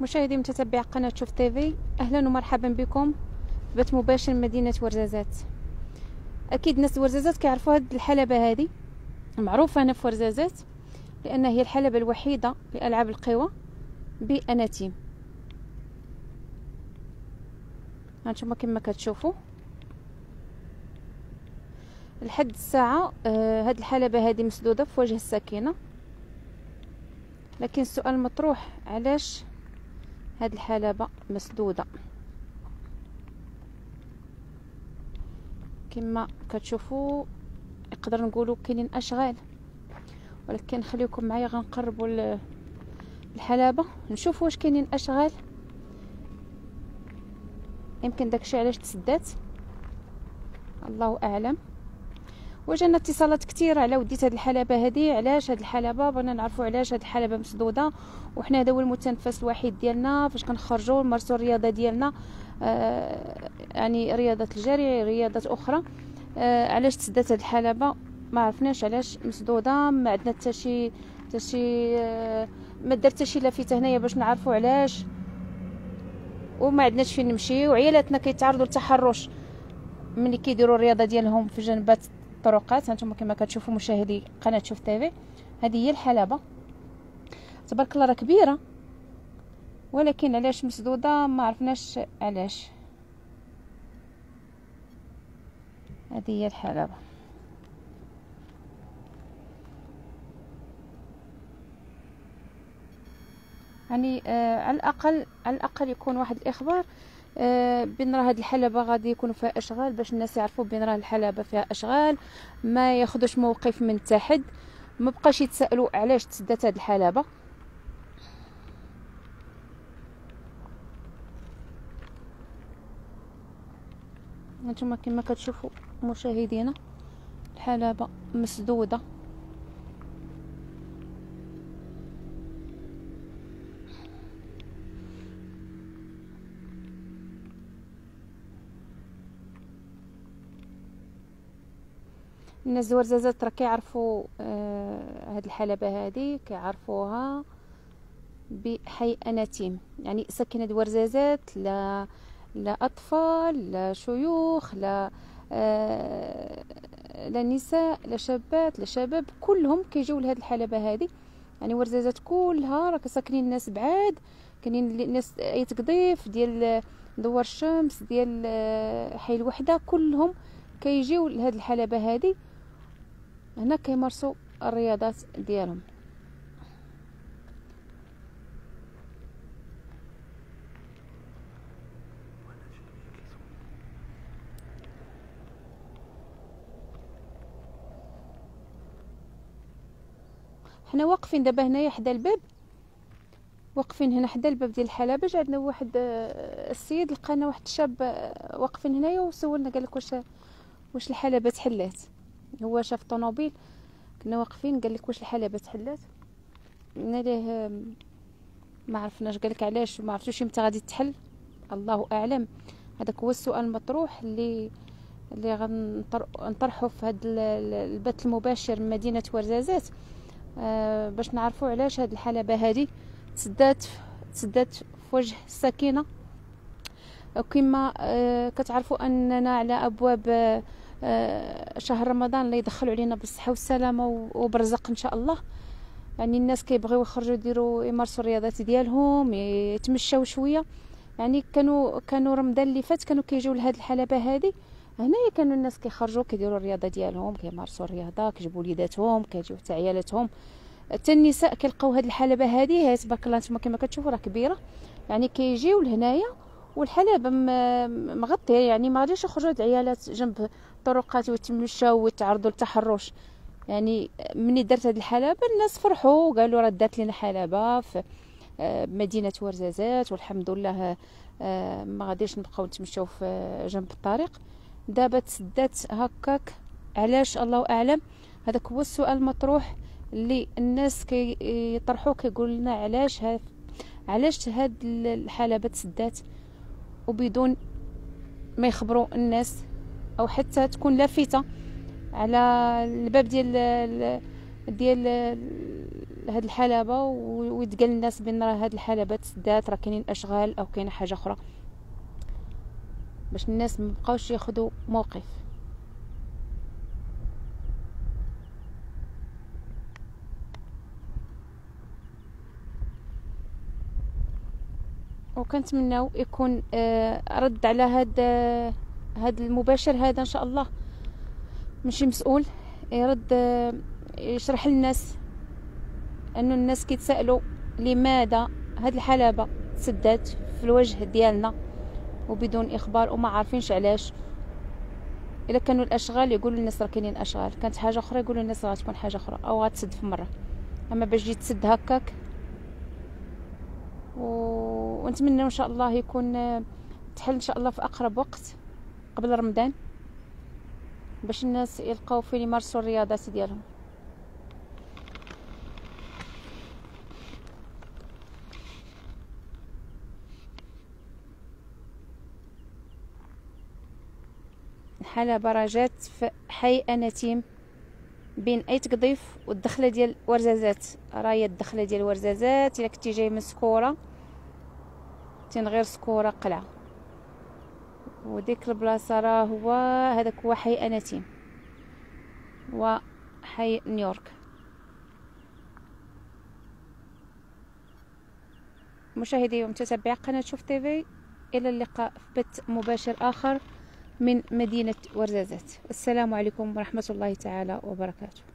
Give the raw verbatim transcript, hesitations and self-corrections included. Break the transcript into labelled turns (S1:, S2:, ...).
S1: مشاهدي متتبع قناة شوف تيفي، اهلا ومرحبا بكم في بث مباشر من مدينة ورزازات. اكيد ناس ورزازات كيعرفوا هاد الحلبة هذه، معروفة هنا في ورزازات لان هي الحلبة الوحيدة لالعاب القوى باناتيم. هانتوما كما كتشوفوا لحد الساعة آه هاد الحلبة هذه مسدودة في وجه السكينة، لكن السؤال مطروح علاش هاد الحلبة مسدودة؟ كما كتشوفوا نقدر نقولوا كاينين اشغال، ولكن خليكم معايا غنقربوا الحلبة نشوف واش كاينين اشغال. يمكن داكشي علاش تسدات، الله اعلم. وجانا اتصالات كثيره على وديت هاد الحلبة هذه، علاش هاد الحلبة بغينا نعرفوا علاش هاد الحلبة مسدوده، وحنا هذا هو المتنفس الوحيد ديالنا فاش كنخرجوا نمارسوا الرياضه ديالنا، آه يعني رياضه الجري رياضات اخرى. آه علاش تسدات هاد الحلبة ما عرفناش علاش مسدوده، ما عندنا حتى شي حتى شي آه ما درت حتى شي لافته هنايا باش نعرفوا علاش، وما عندناش فين نمشي، وعيالاتنا كيتعرضوا للتحرش ملي كيديروا الرياضه ديالهم في جنبات الطرقات. هانتوما كما كتشوفوا مشاهدي قناه شوف تيفي، هذه هي الحلبة تبارك الله راه كبيره، ولكن علاش مسدوده ما عرفناش علاش. هذه هي الحلبة. يعني آه على الاقل على الاقل يكون واحد الاخبار آه بين راه هاد الحلبة غادي يكونوا فيها اشغال، باش الناس يعرفوا بين راه الحلبة فيها اشغال، ما ياخذوش موقف من تحت، ما بقاش يتسائلوا علاش تسدات هاد الحلبة. هانتوما كما كتشوفوا مشاهدينا الحلبة مسدودة. الناس ورزازات راه كيعرفوا آه هاد الحلبة هذه، كيعرفوها بحي اناتيم، يعني ساكنه ورزازات، لا لا اطفال لا شيوخ لا آه لا نساء لا شابات لا شباب، كلهم كيجيو لهاد الحلبة هذه. يعني ورزازات كلها راه ساكنين الناس بعاد، كاينين الناس ايت قضيف ديال دوار الشمس ديال حي الوحده، كلهم كيجيو لهاد الحلبة هذه هنا كيمارسوا الرياضات ديالهم. حنا واقفين دابا هنايا حدا الباب، واقفين هنا حدا الباب ديال الحلبة. جا عندنا واحد السيد لقانا واحد الشاب واقفين هنايا وسولنا قال لك واش واش الحلبة تحلات. هو شاف طوموبيل كنا واقفين قال لك واش الحلبة تحلات، قلنا ليه ما عرفناش. قال لك علاش ما عرفتوش امتى غادي تحل، الله اعلم. هذاك هو السؤال المطروح اللي اللي غنطرحه في هذا البث المباشر من مدينه ورزازات، آه باش نعرفوا علاش هاد الحلبة هذه تسدات تسدات في وجه السكينه. وكما آه كتعرفوا اننا على ابواب آه شهر رمضان اللي يدخلوا علينا بالصحه والسلامه وبرزق ان شاء الله. يعني الناس كيبغيو يخرجوا يديروا يمارسوا الرياضات ديالهم، يتمشاو شويه. يعني كانوا كانوا رمضان اللي فات كانوا كيجيو لهاد الحلبة هذه هنايا، كانوا الناس كيخرجوا كيديروا الرياضه ديالهم، كيمارسوا الرياضه، كيجيبوا وليداتهم، كيجيو حتى عيالاتهم. حتى النساء كيلقاو هاد الحلبة هذه هي تبارك الله نتوما كما كتشوفوا راه كبيره، يعني كيجيو لهنايا والحلبة مغطيه، يعني ما غاديش يخرجوا العيالات جنب الطرقات ويتمشاو ويتعرضوا للتحرش. يعني مني درت هاد الحلبة الناس فرحوا وقالوا راه دارت لنا حلبة في مدينه ورزازات، والحمد لله ما غاديش نبقاو نتمشاو في جنب الطريق. دابا تسدات هكاك، علاش الله اعلم. هذاك هو السؤال المطروح اللي الناس كيطرحوه، كيقول لنا علاش هاد علاش هاد الحلبة تسدات وبدون ما يخبروا الناس، او حتى تكون لافته على الباب ديال ديال هاد الحلبة ويتقال للناس بان راه هاد الحلبة تسدات، راه كاينين اشغال او كاينه حاجه اخرى، باش الناس مبقاوش ياخذوا موقف. وكنتمناو يكون آه رد على هاد آه هاد المباشر هذا ان شاء الله من شي مسؤول، يرد آه يشرح للناس انه الناس كيتسائلوا لماذا هاد الحلبة تسدات في الوجه ديالنا وبدون اخبار وما عارفينش علاش. الا كانوا الاشغال يقولوا الناس راه كاينين اشغال، كانت حاجه اخرى يقولوا الناس راه تكون حاجه اخرى او غتسد في مره. اما باش تجي تسد هكاك و... ونتمنى ان شاء الله يكون تحل ان شاء الله في اقرب وقت قبل رمضان، باش الناس يلقاو فين يمارسوا الرياضات ديالهم. الحلبة راه جات في حي اناتيم بين اي تقضيف والدخله ديال ورزازات، راهي الدخله ديال ورزازات. الا كنتي جاي من سكوره تين غير سكوره قلعه، وديك البلاصه راه هو هذاك هو حي اناتيم وحي نيويورك. مشاهدي ومتابعي قناه شوف تيفي، الى اللقاء في بث مباشر اخر من مدينه ورزازات. السلام عليكم ورحمه الله تعالى وبركاته.